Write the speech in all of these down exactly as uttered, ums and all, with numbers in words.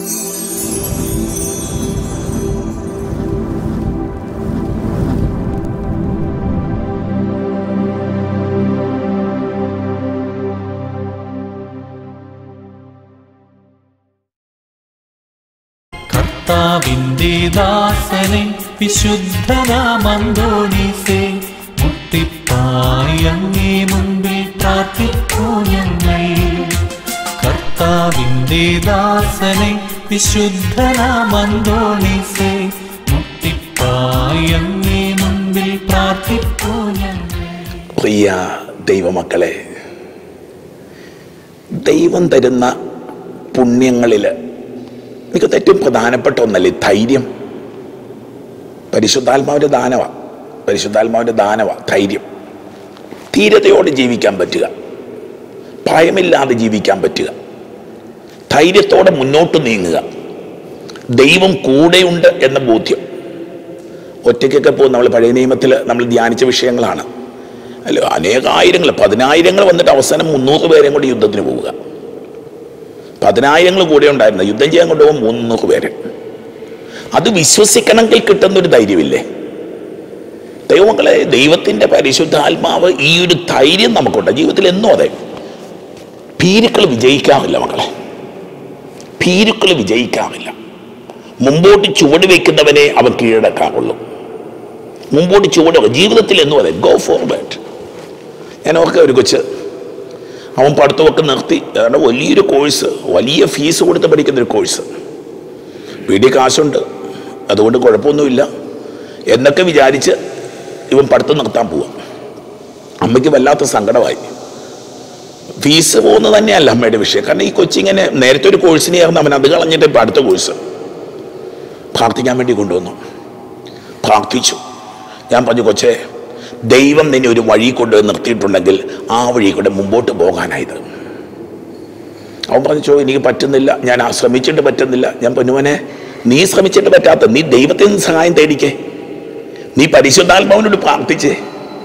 കർത്താവിന്റെ ദാസനെ വിശുദ്ധനാമന്തോണീസേ, മുട്ടിപ്പായി അങ്ങേ മുൻപിൽ പ്രാർത്ഥിക്കൂ ഞങ്ങൾ. കർത്താവിന്റെ ദാസനെ വിശുദ്ധനാമന്തോണീസേ, മുട്ടിപ്പായി അങ്ങേ മുൻപിൽ പ്രാർത്ഥിക്കൂ ഞങ്ങൾ. പ്രിയ ദൈവമക്കളെ, ദൈവം തരുന്ന പുണ്യങ്ങളിൽ എനിക്ക് ഏറ്റവും പ്രധാനപ്പെട്ട ഒന്നല്ലേ ധൈര്യം. പരിശുദ്ധാത്മാവിൻ്റെ ദാനവ പരിശുദ്ധാത്മാവിൻ്റെ ദാനവ ധൈര്യം. ധീരതയോടെ ജീവിക്കാൻ പറ്റുക, ഭയമില്ലാതെ ജീവിക്കാൻ പറ്റുക, ധൈര്യത്തോടെ മുന്നോട്ട് നീങ്ങുക, ദൈവം കൂടെയുണ്ട് എന്ന ബോധ്യം. ഒറ്റയ്ക്കൊക്കെ പോകും. നമ്മൾ പഴയ നിയമത്തിൽ നമ്മൾ ധ്യാനിച്ച വിഷയങ്ങളാണ് അല്ലോ. അനേകായിരങ്ങൾ പതിനായിരങ്ങൾ വന്നിട്ട് അവസാനം മുന്നൂറ് പേരെയും കൂടി യുദ്ധത്തിന് പോവുക. പതിനായിരങ്ങൾ കൂടെ ഉണ്ടായിരുന്നു, യുദ്ധം ചെയ്യാൻ കൊണ്ടുപോകും മുന്നൂറ് പേര്. അത് വിശ്വസിക്കണമെങ്കിൽ കിട്ടുന്നൊരു ധൈര്യമില്ലേ ദൈവമക്കളെ? ദൈവത്തിൻ്റെ പരിശുദ്ധാത്മാവ് ഈ ഒരു ധൈര്യം നമുക്കുണ്ട് ജീവിതത്തിൽ. എന്നും അതെ, ഭീരുക്കൾ വിജയിക്കാറില്ല മക്കളെ, ഭീരുക്കൾ വിജയിക്കാറില്ല. മുമ്പോട്ട് ചുവട് വയ്ക്കുന്നവനെ അവൻ കീഴടക്കാറുള്ളൂ. മുമ്പോട്ട് ചുവട് ജീവിതത്തിൽ എന്നും അതെ, ഗോ ഫോർവേഡ്. ഞാൻ ഓർക്കുക, ഒരു കൊച്ച് അവൻ പഠിത്തമൊക്കെ നിർത്തി, കാരണം വലിയൊരു കോഴ്സ്, വലിയ ഫീസ് കൊടുത്ത് പഠിക്കുന്നൊരു കോഴ്സ്. വീട്ടിൽ കാശുണ്ട്, അതുകൊണ്ട് കുഴപ്പമൊന്നുമില്ല എന്നൊക്കെ വിചാരിച്ച് ഇവൻ പഠിത്തം നിർത്താൻ പോവാം. അമ്മയ്ക്ക് വല്ലാത്ത സങ്കടമായി. ഫീസ് പോകുന്നത് തന്നെയല്ല അമ്മയുടെ വിഷയം. കാരണം ഈ കൊച്ചിങ്ങനെ നേരത്തെ ഒരു കോഴ്സിന് ചേർന്ന് അവൻ അത് കളഞ്ഞിട്ട് ഇപ്പം അടുത്ത കോഴ്സ് പ്രാർത്ഥിക്കാൻ വേണ്ടി കൊണ്ടുവന്നു. പ്രാർത്ഥിച്ചു. ഞാൻ പറഞ്ഞു, കൊച്ചേ, ദൈവം നിന്നെ ഒരു വഴി കൊണ്ട് നിർത്തിയിട്ടുണ്ടെങ്കിൽ ആ വഴി കൂടെ മുമ്പോട്ട് പോകാനായത്. അവൻ പറഞ്ഞു, എനിക്ക് പറ്റുന്നില്ല, ഞാൻ ആ ശ്രമിച്ചിട്ട് പറ്റുന്നില്ല. ഞാൻ പൊന്നുവനെ, നീ ശ്രമിച്ചിട്ട് പറ്റാത്ത, നീ ദൈവത്തിൽ നിന്ന് സഹായം തേടിക്കേ, നീ പരിശുദ്ധാത്മാവിനോട് പ്രാർത്ഥിച്ചേ.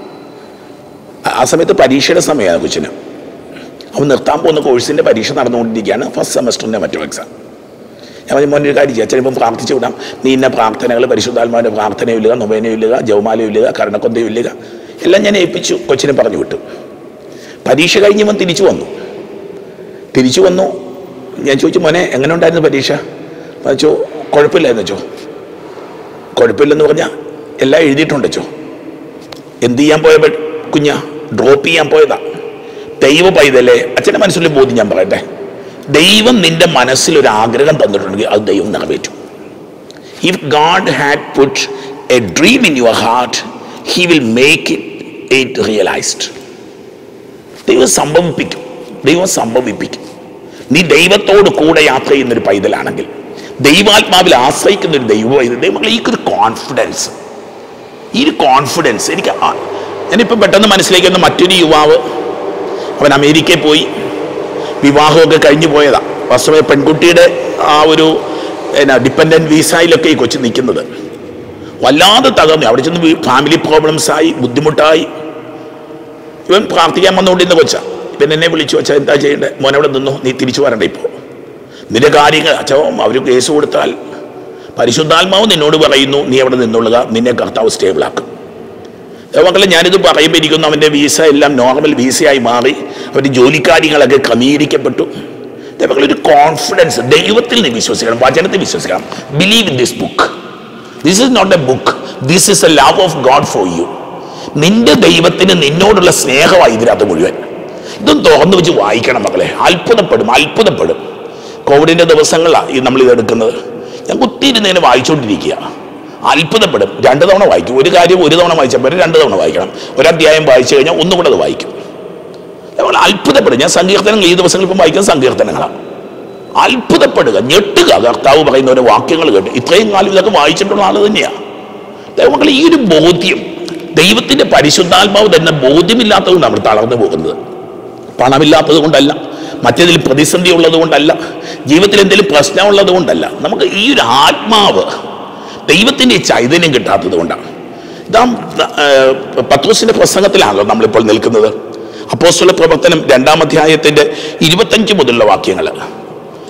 ആ സമയത്ത് പരീക്ഷയുടെ സമയമാണ് കൊച്ചിന്. അവൻ നിർത്താൻ പോകുന്ന കോഴ്സിൻ്റെ പരീക്ഷ നടന്നുകൊണ്ടിരിക്കുകയാണ്, ഫസ്റ്റ് സെമസ്റ്ററിൻ്റെ മറ്റു എക്സാം. ഞാൻ പറഞ്ഞു, മോനൊരു കാര്യം ചെയ്യാം, ചിലപ്പം പ്രാർത്ഥിച്ചു വിടാം. നീ ഇന്ന പ്രാർത്ഥനകൾ, പരിശുദ്ധാത്മാവിൻ്റെ പ്രാർത്ഥന ഇല്ലുക, നൊവേന ഇല്ലുക, ജവമാല ഇല്ലുക, കരുണക്കൊന്ത ഇല്ലുക, എല്ലാം ഞാൻ ഏൽപ്പിച്ചു. കൊച്ചിനെ പറഞ്ഞു വിട്ടു. പരീക്ഷ കഴിഞ്ഞവൻ തിരിച്ചു വന്നു തിരിച്ചു വന്നു ഞാൻ ചോദിച്ചു, മോനെ എങ്ങനെ ഉണ്ടായിരുന്നു പരീക്ഷ? വെച്ചോ, കുഴപ്പമില്ലായിരുന്നു വെച്ചോ. കുഴപ്പമില്ലെന്ന് പറഞ്ഞാൽ എല്ലാം എഴുതിയിട്ടുണ്ട് വെച്ചോ. എന്ത് ചെയ്യാൻ പോയ കുഞ്ഞാ? ഡ്രോപ്പ് ചെയ്യാൻ പോയതാ. ദൈവ പൈതലേ, അച്ഛൻ്റെ മനസ്സിലെ ബോധ്യം ഞാൻ പറയട്ടെ, ദൈവം നിന്റെ മനസ്സിലൊരു ആഗ്രഹം തന്നിട്ടുണ്ടെങ്കിൽ അത് ദൈവം നിറവേറ്റും. If God had put a dream in your heart, he will make it it realised. ദൈവം സംഭവിപ്പിക്കും, ദൈവം സംഭവിപ്പിക്കും. നീ ദൈവത്തോട് കൂടെ യാത്ര ചെയ്യുന്നൊരു പൈതലാണെങ്കിൽ, ദൈവാത്മാവിൽ ആശ്രയിക്കുന്നൊരു ദൈവ പൈതൽ, ദൈവങ്ങൾ ഈ ഒരു കോൺഫിഡൻസ്, ഈ ഒരു കോൺഫിഡൻസ് എനിക്ക് ഞാനിപ്പോൾ പെട്ടെന്ന് മനസ്സിലാക്കുന്ന മറ്റൊരു യുവാവ്, അവൻ അമേരിക്കയിൽ പോയി വിവാഹമൊക്കെ കഴിഞ്ഞു പോയതാ. വാസ്തവ പെൺകുട്ടിയുടെ ആ ഒരു എന്നാ ഡിപ്പെൻഡൻറ്റ് വിസയിലൊക്കെ ഈ കൊച്ചു നിൽക്കുന്നത്. വല്ലാതെ തകർന്നു. അവിടെ ചെന്ന് ഫാമിലി പ്രോബ്ലംസായി, ബുദ്ധിമുട്ടായി. ഇവൻ പ്രാർത്ഥിക്കാൻ വന്നുകൊണ്ടിരുന്ന കൊച്ചാ. ഇവൻ എന്നെ വിളിച്ചു, അച്ഛാ എന്താ ചെയ്യേണ്ടത്? മോനവിടെ നിന്നു, നീ തിരിച്ചു വരണ്ട. ഇപ്പോൾ നിന്റെ കാര്യങ്ങൾ അച്ഛോ, അവർ കേസ് കൊടുത്താൽ പരിശുദ്ധാത്മാവ് നിന്നോട് പറയുന്നു നീ അവിടെ നിന്നുള്ളുക, നിന്നെ കർത്താവ് സ്റ്റേബിളാക്കും. മക്കളെ, ഞാനിത് പറയുമ്പോൾ ഇരിക്കുന്നു, അവൻ്റെ വീസ എല്ലാം നോർമൽ വീസയായി മാറി, അവൻ്റെ ജോലിക്കാര്യങ്ങളൊക്കെ ക്രമീകരിക്കപ്പെട്ടു. മക്കളൊരു കോൺഫിഡൻസ്, ദൈവത്തിൽ നീ വിശ്വസിക്കണം, വചനത്തിൽ വിശ്വസിക്കണം. Believe in this book. This is not a book, this is a love of God for you. നിന്റെ ദൈവത്തിന് നിന്നോടുള്ള സ്നേഹമായി ഇതിനകത്ത് മുഴുവൻ. ഇതും തുറന്നു വെച്ച് വായിക്കണം മക്കളെ. അത്ഭുതപ്പെടും, അത്ഭുതപ്പെടും. കോവിഡിൻ്റെ ദിവസങ്ങളാണ് ഈ നമ്മളിത് എടുക്കുന്നത്. ഞാൻ കുത്തിയിരുന്നതിന് വായിച്ചുകൊണ്ടിരിക്കുക, അത്ഭുതപ്പെടും. രണ്ട് തവണ വായിക്കും. ഒരു കാര്യം ഒരു തവണ വായിച്ചപ്പോൾ രണ്ട് തവണ വായിക്കണം. ഒരധ്യായം വായിച്ചു കഴിഞ്ഞാൽ ഒന്നുകൂടെ അത് വായിക്കും. അതുപോലെ അത്ഭുതപ്പെടും. ഞാൻ സങ്കീർത്തനങ്ങൾ ഈ ദിവസങ്ങളിൽ ഇപ്പം വായിക്കുന്ന സങ്കീർത്തനങ്ങളാണ്. അത്ഭുതപ്പെടുക, ഞെട്ടുക. കർത്താവ് പറയുന്ന ഓരോ വാക്യങ്ങൾ കേട്ട് ഇത്രയും കാലം ഇതൊക്കെ വായിച്ചിട്ടുള്ള ആൾ തന്നെയാണ്. ദൈവമക്കൾ, ഈ ഒരു ബോധ്യം, ദൈവത്തിൻ്റെ പരിശുദ്ധാത്മാവ് തന്നെ ബോധ്യമില്ലാത്തതുകൊണ്ട് നമ്മൾ തളർന്നു പോകുന്നത്. പണമില്ലാത്തത് കൊണ്ടല്ല, മറ്റേതിൽ പ്രതിസന്ധി ഉള്ളത് കൊണ്ടല്ല, ജീവിതത്തിൽ എന്തെങ്കിലും പ്രശ്നമുള്ളത് കൊണ്ടല്ല. നമുക്ക് ഈ ഒരു ആത്മാവ്, ദൈവത്തിൻ്റെ ഈ ചൈതന്യം കിട്ടാത്തത് കൊണ്ടാണ്. ഇതാ പത്രോസിന്റെ പ്രസംഗത്തിലാണല്ലോ നമ്മളിപ്പോൾ നിൽക്കുന്നത്. അപ്പോസ്തല പ്രവർത്തനം രണ്ടാം അധ്യായത്തിന്റെ ഇരുപത്തഞ്ച് മുതലുള്ള വാക്യങ്ങൾ.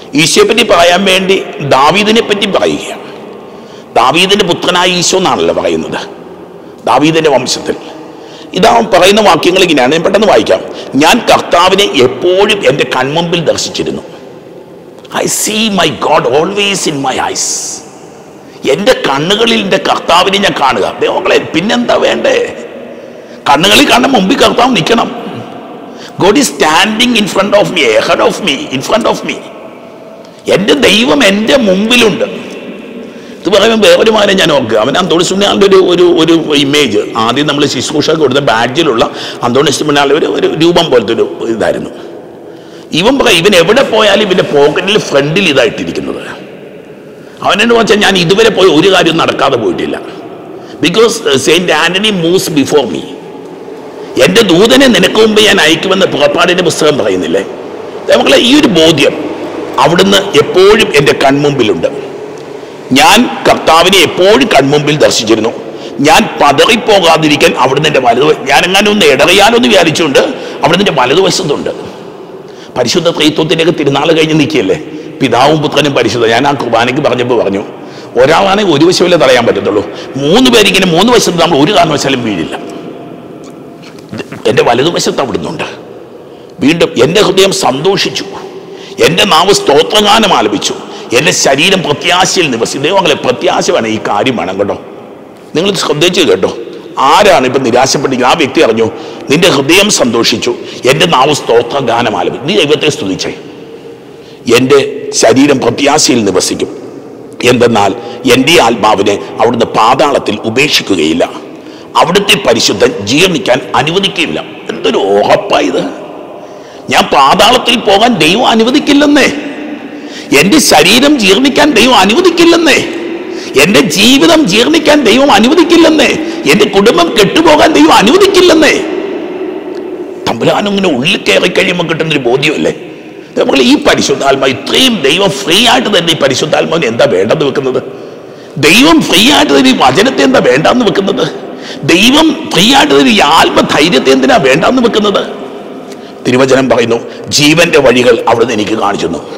ഈശോയെ പറ്റി പറയാൻ വേണ്ടി ദാവീദിനെ പറ്റി പറയുകയാണ്. ദാവീദിന്റെ പുത്രനായ ഈശോ എന്നാണല്ലോ പറയുന്നത്, ദാവീദിന്റെ വംശത്തിൽ. ഇതാ പറയുന്ന വാക്യങ്ങൾ ഇങ്ങനെയാണ്, ഞാൻ പെട്ടെന്ന് വായിക്കാം. ഞാൻ കർത്താവിനെ എപ്പോഴും എൻ്റെ കൺമുമ്പിൽ ദർശിച്ചിരുന്നു. I see my God always in my eyes. എൻ്റെ കണ്ണുകളിൽ എൻ്റെ കർത്താവിനെ ഞാൻ കാണുക. ദൈവങ്ങളെ പിന്നെന്താ വേണ്ടേ? കണ്ണുകളിൽ കാണാൻ മുമ്പിൽ കർത്താവ് നിൽക്കണം. God is standing in front of me, ahead of me, in front of me. എൻ്റെ ദൈവം എൻ്റെ മുമ്പിലുണ്ട്. ഇത് പറയുമ്പോൾ വേറൊരു മകനെ ഞാൻ ഓർക്കുക. അവൻ അന്തോണിസ് പുണ്യാളുടെ ഒരു ഒരു ഒരു ഇമേജ് ആദ്യം നമ്മൾ ശുശ്രൂഷ കൊടുത്ത ബാഡ്ജിലുള്ള അന്തോണിസ് പുണ്യാളുടെ ഒരു ഒരു രൂപം പോലത്തെ ഒരു ഇതായിരുന്നു. ഇവൻ പറയാം, ഇവൻ എവിടെ പോയാലും ഇവൻ്റെ പോക്കറ്റിൽ ഫ്രണ്ടിൽ ഇതായിട്ടിരിക്കുന്നത്. അവനെന്ന് വെച്ചാൽ ഞാൻ ഇതുവരെ പോയി ഒരു കാര്യം നടക്കാതെ പോയിട്ടില്ല. Because Saint Anthony moves before me. എൻ്റെ ദൂതനെ നിനക്ക് മുമ്പ് ഞാൻ അയക്കുമെന്ന് പുറപ്പാടിൻ്റെ പുസ്തകം പറയുന്നില്ലേ? നമ്മളെ ഈ ഒരു ബോധ്യം അവിടുന്ന് എപ്പോഴും എൻ്റെ കൺമുമ്പിലുണ്ട്. ഞാൻ കർത്താവിനെ എപ്പോഴും കൺമുമ്പിൽ ദർശിച്ചിരുന്നു. ഞാൻ പതറിപ്പോകാതിരിക്കാൻ അവിടുന്ന് എൻ്റെ വലതു, ഞാൻ എങ്ങനെ ഒന്ന് ഇടറിയാലൊന്ന് വിചാരിച്ചുകൊണ്ട് അവിടുന്ന് എൻ്റെ വലതുവശത്തുണ്ട്. പരിശുദ്ധ ത്രിത്വത്തിൻ്റെയൊക്കെ തിരുനാൾ കഴിഞ്ഞ് നിൽക്കുകയല്ലേ, പിതാവും പുത്രനും പരിശുദ്ധ. ഞാൻ ആ കുർബാനയ്ക്ക് പറഞ്ഞപ്പോൾ പറഞ്ഞു, ഒരാളാണെങ്കിൽ ഒരു വശമല്ലേ തടയാൻ പറ്റത്തുള്ളൂ, മൂന്ന് പേരിങ്ങനെ മൂന്ന് വശത്ത് നമ്മൾ ഒരു കാരണവശാലും വീഴില്ല. എൻ്റെ വലതുവശത്ത് അവിടുന്നുണ്ട്. വീണ്ടും എൻ്റെ ഹൃദയം സന്തോഷിച്ചു, എൻ്റെ നാവ് സ്തോത്രഗാനം ആലപിച്ചു, എൻ്റെ ശരീരം പ്രത്യാശയിൽ നിവസിച്ചു. ദൈവങ്ങളെ പ്രത്യാശ വേണം, ഈ കാര്യം വേണം കേട്ടോ. നിങ്ങൾ ശ്രദ്ധിച്ചു കേട്ടോ. ആരാണ് ഇപ്പം നിരാശപ്പെട്ടിരിക്കുന്നത്? ആ വ്യക്തി അറിഞ്ഞു, നിന്റെ ഹൃദയം സന്തോഷിച്ചു, എൻ്റെ നാവ് സ്തോത്രഗാനം ആലപിച്ചു. നീ ദൈവത്തെ സ്തുതിച്ചേ. എൻ്റെ ശരീരം പ്രത്യാശയിൽ നിവസിക്കും, എന്തെന്നാൽ എൻ്റെ ആത്മാവിനെ അവിടുന്ന് പാതാളത്തിൽ ഉപേക്ഷിക്കുകയില്ല, അവിടുത്തെ പരിശുദ്ധൻ ജീർണിക്കാൻ അനുവദിക്കുകയില്ല. എന്തൊരു ഉറപ്പായത്! ഞാൻ പാതാളത്തിൽ പോകാൻ ദൈവം അനുവദിക്കില്ലെന്നേ, എൻ്റെ ശരീരം ജീർണിക്കാൻ ദൈവം അനുവദിക്കില്ലെന്നേ, എൻ്റെ ജീവിതം ജീർണിക്കാൻ ദൈവം അനുവദിക്കില്ലെന്നേ, എൻ്റെ കുടുംബം കെട്ടുപോകാൻ ദൈവം അനുവദിക്കില്ലെന്നേ. തമ്പുരാനും ഇങ്ങനെ ഉള്ളിൽ കയറി കഴിയുമ്പോൾ കിട്ടുന്നൊരു ബോധ്യമല്ലേ? നമ്മൾ ഈ പരിശുദ്ധാത്മാവ് ഇത്രയും ദൈവം ഫ്രീ ആയിട്ട് തന്നെ ഈ പരിശുദ്ധാത്മാവിന് എന്താ വേണ്ടെന്ന് വെക്കുന്നത്? ദൈവം ഫ്രീ ആയിട്ട് തന്നെ ഈ വചനത്തെ എന്താ വേണ്ടെന്ന് വെക്കുന്നത്? ദൈവം ഫ്രീ ആയിട്ട് തന്നെ ഈ ആത്മധൈര്യത്തെ എന്തിനാ വേണ്ടെന്ന് വെക്കുന്നത്? തിരുവചനം പറയുന്നു, ജീവന്റെ വഴികൾ അവിടുന്ന് എനിക്ക് കാണിച്ചു തന്നു.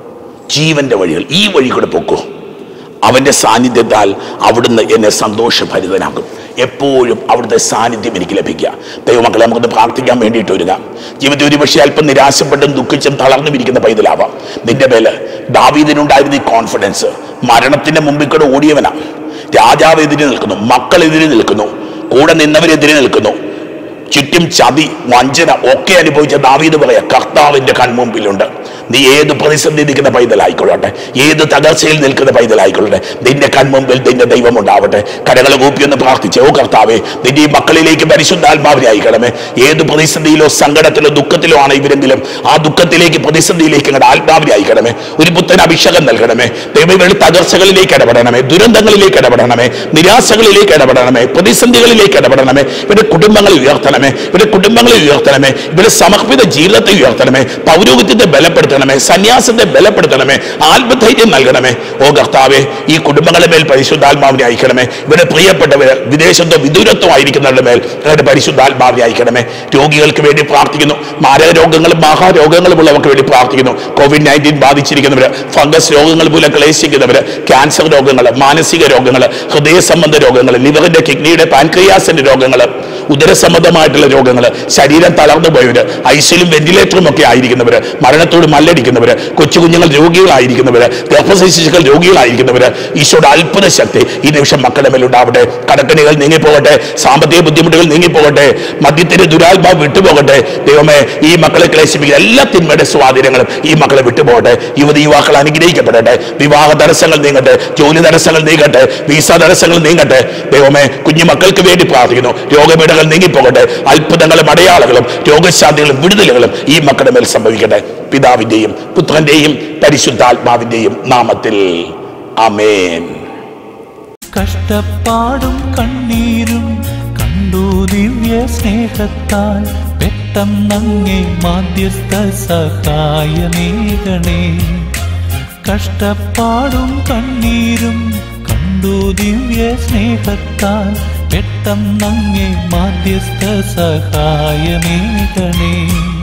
ജീവന്റെ വഴികൾ, ഈ വഴി കൂടെ പൊക്കോ. അവൻ്റെ സാന്നിധ്യത്താൽ അവിടുന്ന് എന്നെ സന്തോഷഭരിതനാകും. എപ്പോഴും അവിടുത്തെ സാന്നിധ്യം എനിക്ക് ലഭിക്കുക. ദൈവമക്കളെ, നമുക്കൊന്ന് പ്രാർത്ഥിക്കാൻ വേണ്ടിയിട്ട് ഒരുങ്ങാം. ജീവിതത്തിൽ ഒരു പക്ഷേ അല്പം നിരാശപ്പെട്ടും ദുഃഖിച്ചും തളർന്നും ഇരിക്കുന്ന പൈതലാവാം. നിന്റെ മേല് ദാവീദിനുണ്ടായിരുന്ന ഈ കോൺഫിഡൻസ്, മരണത്തിന്റെ മുമ്പിൽ കൂടെ ഓടിയവനാ. രാജാവ് എതിരെ നിൽക്കുന്നു, മക്കൾ എതിരെ നിൽക്കുന്നു, കൂടെ നിന്നവരെതിരെ നിൽക്കുന്നു, ചുറ്റും ചതി വഞ്ചന ഒക്കെ അനുഭവിച്ച ദാവീദ് പറയാ, കർത്താവിന്റെ കൺമുമ്പിലുണ്ട്. നീ ഏത് പ്രതിസന്ധി നിൽക്കുന്ന പൈതലായിക്കൊള്ളട്ടെ, ഏത് തകർച്ചയിൽ നിൽക്കുന്ന പൈതലായിക്കൊള്ളട്ടെ, നിന്റെ കൺമുമ്പിൽ നിന്റെ ദൈവം ഉണ്ടാവട്ടെ. കരകൾ കൂപ്പിയൊന്ന് പ്രാർത്ഥിച്ചേ, ഓ കർത്താവേ, നിന്റെ ഈ മക്കളിലേക്ക് പരിശുദ്ധാത്മാവിനെ അയക്കണമേ. ഏത് പ്രതിസന്ധിയിലോ സങ്കടത്തിലോ ദുഃഖത്തിലോ ആണ് ഇവരെങ്കിലും, ആ ദുഃഖത്തിലേക്ക് പ്രതിസന്ധിയിലേക്ക് ഇങ്ങോട്ട് ആത്മാവിനെ അയക്കണമേ. ഒരു പുത്തൻ അഭിഷേകം നൽകണമേ. ദൈവമേ, തകർച്ചകളിലേക്ക് ഇടപെടണമേ, ദുരന്തങ്ങളിലേക്ക് ഇടപെടണമേ, നിരാശകളിലേക്ക് ഇടപെടണമേ, പ്രതിസന്ധികളിലേക്ക് ഇടപെടണമേ. ഇവരുടെ കുടുംബങ്ങളെ ഉയർത്തണമേ, ഇവരുടെ കുടുംബങ്ങളെ ഉയർത്തണമേ, ഇവരുടെ സമർപ്പിത ജീവിതത്തെ ഉയർത്തണമേ, പൗരോഹിത്യത്തെ ബലപ്പെടുത്തണമേ, സന്യാസത്തെ ബലപ്പെടുത്തണമേ, ആത്മധൈര്യം നൽകണമേ. ഓ കർത്താവേ, ഈ കുടുംബങ്ങളുടെ മേൽ പരിശുദ്ധാത്മാവിനെ അയക്കണമേ. ഇവരുടെ പ്രിയപ്പെട്ടവർ വിദേശത്തോ വിദൂരത്തോ ആയിരിക്കുന്നവരുടെ മേൽ അവരുടെ പരിശുദ്ധാത്മാവിനെ അയക്കണമേ. രോഗികൾക്ക് വേണ്ടി പ്രാർത്ഥിക്കുന്നു, മാരക രോഗങ്ങളും മഹാരോഗങ്ങളും ഉള്ളവർക്ക് വേണ്ടി പ്രാർത്ഥിക്കുന്നു. കോവിഡ് നയൻറ്റീൻ ബാധിച്ചിരിക്കുന്നവര്, ഫംഗസ് രോഗങ്ങൾ മൂലം ക്ലേശിക്കുന്നവര്, ക്യാൻസർ രോഗങ്ങൾ, മാനസിക രോഗങ്ങൾ, ഹൃദയ സംബന്ധ രോഗങ്ങൾ, ലിവറിന്റെ കിഡ്നിയുടെ പാൻക്രിയാസിന്റെ രോഗങ്ങൾ, ഉദര സംബന്ധമായിട്ടുള്ള രോഗങ്ങൾ, ശരീരം തളർന്നു പോയവര്, ഐസിലും വെന്റിലേറ്ററും ഒക്കെ ആയിരിക്കുന്നവര്, മരണത്തോട് മല്ലടിക്കുന്നവര്, കൊച്ചു കുഞ്ഞുങ്ങൾ രോഗികളായിരിക്കുന്നവര്, ഗർഭശിശുക്കൾ രോഗികളായിരിക്കുന്നവര്, ഈശോയുടെ അത്ഭുത ശക്തി ഈ നിമിഷം മക്കളുടെ മേലുണ്ടാവട്ടെ. കടക്കണികൾ നീങ്ങിപ്പോകട്ടെ, സാമ്പത്തിക ബുദ്ധിമുട്ടുകൾ നീങ്ങിപ്പോകട്ടെ, മദ്യത്തിന്റെ ദുരാത്മാവ് വിട്ടുപോകട്ടെ. ദൈവമേ, ഈ മക്കളെ ക്ലേശിപ്പിക്കുന്ന എല്ലാ തിന്മയുടെ സ്വാധീനങ്ങളും ഈ മക്കളെ വിട്ടുപോകട്ടെ. യുവതി യുവാക്കൾ അനുഗ്രഹിക്കപ്പെടട്ടെ. വിവാഹ തടസ്സങ്ങൾ നീങ്ങട്ടെ, ജോലി തടസ്സങ്ങൾ നീങ്ങട്ടെ, വീസ തടസ്സങ്ങൾ നീങ്ങട്ടെ. ദൈവമേ, കുഞ്ഞു മക്കൾക്ക് വേണ്ടി പ്രാർത്ഥിക്കുന്നു. രോഗപീഠകൾ നീങ്ങിപ്പോകട്ടെ. അത്ഭുതങ്ങളും അടയാളങ്ങളും രോഗശാന്തികളും വിടുതലുകളും ഈ മക്കളുടെ മേൽ സംഭവിക്കട്ടെ. പിതാവിന്റെയും പുത്രന്റെയും പരിശുദ്ധാത്മാവിന്റെയും നാമത്തിൽ ആമേൻ. കഷ്ടപ്പാടും കണ്ണീരും കണ്ടു ദിവ്യ സ്നേഹത്താൽ പെട്ടെന്നങ്ങേ മാധ്യസ്ഥ സഹായമേകണേ. കഷ്ടപ്പാടും കണ്ണീരും കണ്ടു ദിവ്യ സ്നേഹത്താൽ പെട്ടെന്നങ്ങേ മാധ്യസ്ഥ സഹായമേകണേ.